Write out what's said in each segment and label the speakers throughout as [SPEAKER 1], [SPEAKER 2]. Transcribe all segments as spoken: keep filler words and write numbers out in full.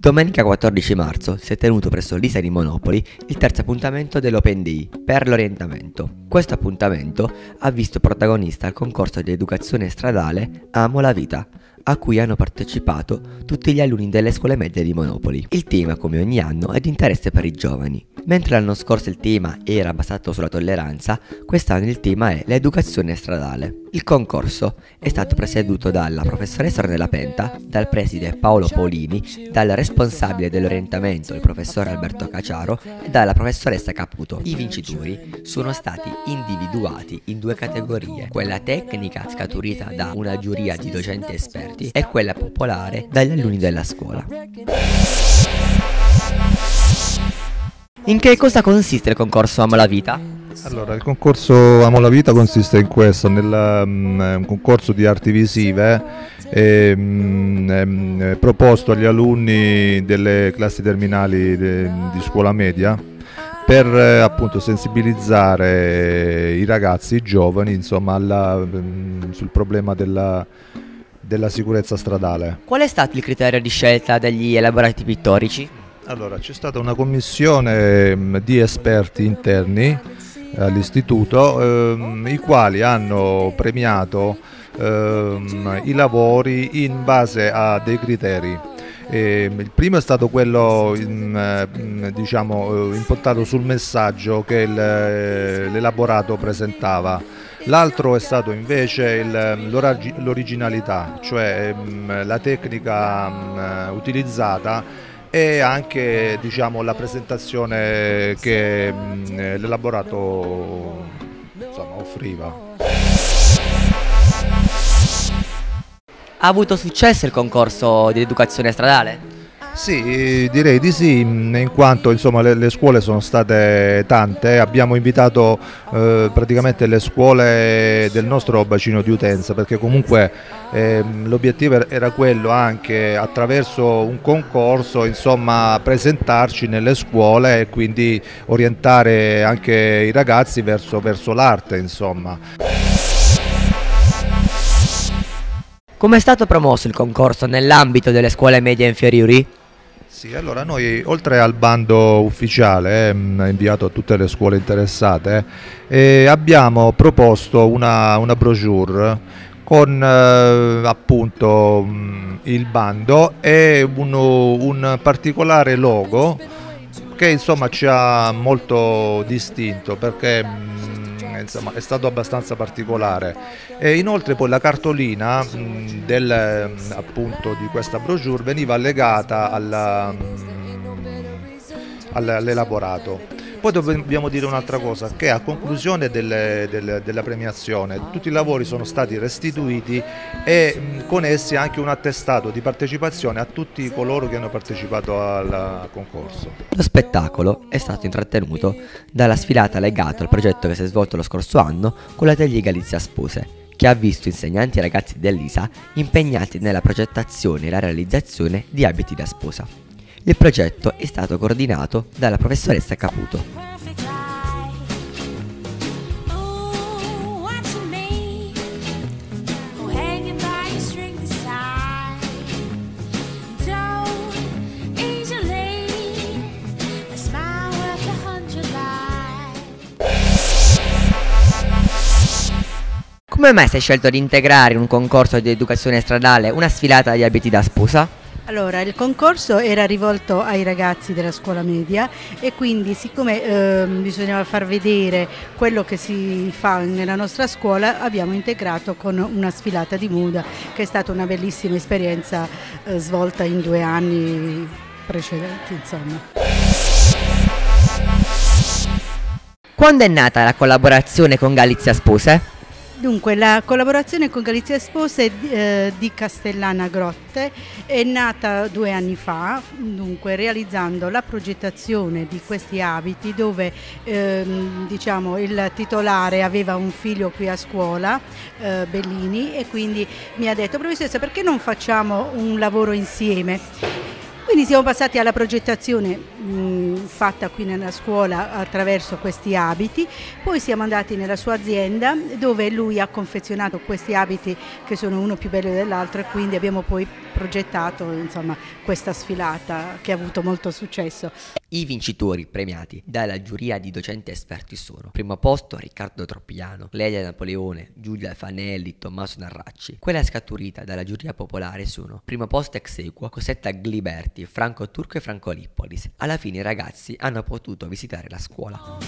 [SPEAKER 1] Domenica quattordici marzo si è tenuto presso l'I S A di Monopoli il terzo appuntamento dell'Open Day per l'orientamento. Questo appuntamento ha visto protagonista il concorso di educazione stradale Amo la vita, a cui hanno partecipato tutti gli alunni delle scuole medie di Monopoli. Il tema, come ogni anno, è di interesse per i giovani. Mentre l'anno scorso il tema era basato sulla tolleranza, quest'anno il tema è l'educazione stradale. Il concorso è stato presieduto dalla professoressa Ornella Penta, dal preside Paolo Paolini, dal responsabile dell'orientamento, il professor Alberto Caciaro, e dalla professoressa Caputo. I vincitori sono stati individuati in due categorie: quella tecnica, scaturita da una giuria di docenti esperti, e quella popolare, dagli alunni della scuola. In che cosa consiste il concorso Amo la vita?
[SPEAKER 2] Allora, il concorso Amo la vita consiste in questo, nel um, un concorso di arti visive eh, um, eh, proposto agli alunni delle classi terminali de, di scuola media per eh, appunto sensibilizzare i ragazzi, i giovani, insomma, alla, um, sul problema della, della sicurezza stradale.
[SPEAKER 1] Qual è stato il criterio di scelta degli elaborati pittorici?
[SPEAKER 2] Allora, c'è stata una commissione di esperti interni all'istituto, ehm, i quali hanno premiato ehm, i lavori in base a dei criteri. E il primo è stato quello in, diciamo, impostato sul messaggio che l'elaborato presentava. L'altro è stato invece l'originalità, cioè la tecnica utilizzata e anche, diciamo, la presentazione che l'elaborato, insomma, offriva.
[SPEAKER 1] Ha avuto successo il concorso di educazione stradale?
[SPEAKER 2] Sì, direi di sì, in quanto, insomma, le, le scuole sono state tante. Abbiamo invitato eh, praticamente le scuole del nostro bacino di utenza, perché comunque eh, l'obiettivo era quello, anche attraverso un concorso, insomma, presentarci nelle scuole e quindi orientare anche i ragazzi verso, verso l'arte, insomma.
[SPEAKER 1] Come è stato promosso il concorso nell'ambito delle scuole medie inferiori?
[SPEAKER 2] Sì, allora noi, oltre al bando ufficiale eh, inviato a tutte le scuole interessate, eh, abbiamo proposto una, una brochure con eh, appunto mh, il bando e un, un particolare logo che, insomma, ci ha molto distinto, perché mh, insomma, è stato abbastanza particolare. E inoltre poi la cartolina mh, del, appunto, di questa brochure veniva allegata all'elaborato. Poi dobbiamo dire un'altra cosa, che a conclusione delle, delle, della premiazione tutti i lavori sono stati restituiti e mh, con essi anche un attestato di partecipazione a tutti coloro che hanno partecipato al concorso.
[SPEAKER 1] Lo spettacolo è stato intrattenuto dalla sfilata legata al progetto che si è svolto lo scorso anno con l'Atelier Galizia Spose, che ha visto insegnanti e ragazzi dell'I S A impegnati nella progettazione e la realizzazione di abiti da sposa. Il progetto è stato coordinato dalla professoressa Caputo. Come mai si è scelto di integrare in un concorso di educazione stradale una sfilata di abiti da sposa?
[SPEAKER 3] Allora, il concorso era rivolto ai ragazzi della scuola media e quindi, siccome eh, bisognava far vedere quello che si fa nella nostra scuola, abbiamo integrato con una sfilata di moda, che è stata una bellissima esperienza eh, svolta in due anni precedenti, insomma.
[SPEAKER 1] Quando è nata la collaborazione con Galizia Spose?
[SPEAKER 3] Dunque, la collaborazione con Galizia Spose eh, di Castellana Grotte è nata due anni fa, dunque realizzando la progettazione di questi abiti dove ehm, diciamo, il titolare aveva un figlio qui a scuola, eh, Bellini, e quindi mi ha detto: professoressa, perché non facciamo un lavoro insieme? Quindi siamo passati alla progettazione mh, fatta qui nella scuola attraverso questi abiti, poi siamo andati nella sua azienda dove lui ha confezionato questi abiti che sono uno più bello dell'altro, e quindi abbiamo poi progettato insomma questa sfilata che ha avuto molto successo.
[SPEAKER 1] I vincitori premiati dalla giuria di docenti esperti sono: primo posto Riccardo Troppiano, Clelia Napoleone, Giulia Fanelli, Tommaso Narracci. Quella scaturita dalla giuria popolare sono: primo posto ex equo Cosetta Gliberti, Franco Turco e Franco Lippolis. Alla fine i ragazzi hanno potuto visitare la scuola.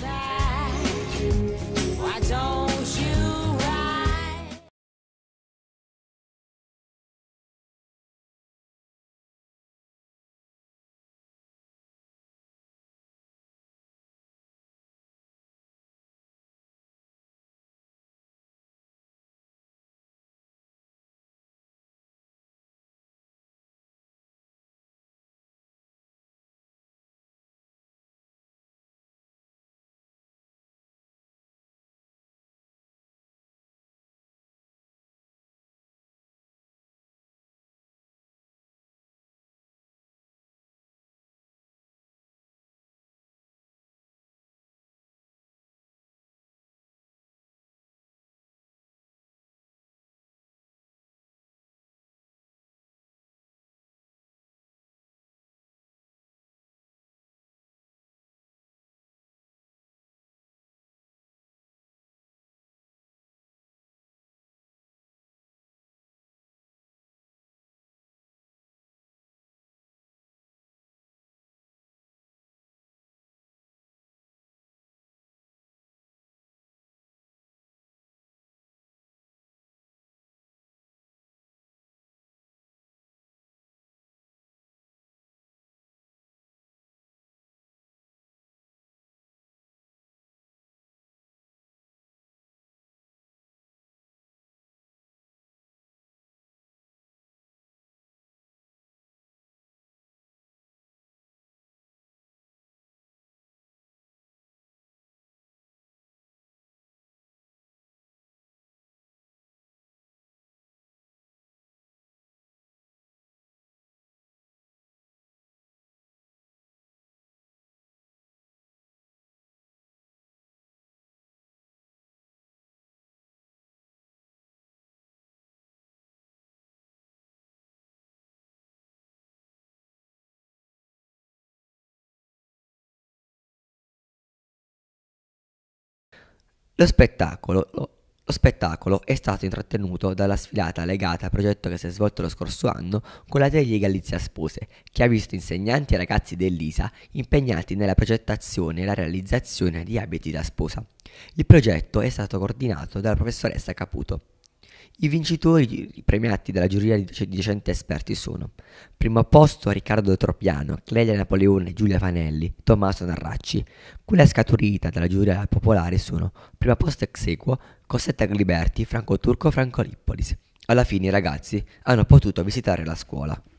[SPEAKER 1] Lo spettacolo, lo, lo spettacolo è stato intrattenuto dalla sfilata legata al progetto che si è svolto lo scorso anno con la Tele di Galizia Spose, che ha visto insegnanti e ragazzi dell'I S A impegnati nella progettazione e la realizzazione di abiti da sposa. Il progetto è stato coordinato dalla professoressa Caputo. I vincitori premiati dalla giuria di docenti esperti sono: primo posto Riccardo Troppiano, Clelia Napoleone, Giulia Fanelli, Tommaso Narracci. Quella scaturita dalla giuria popolare sono: primo posto ex equo Cosetta Gliberti, Franco Turco, Franco Lippolis. Alla fine i ragazzi hanno potuto visitare la scuola.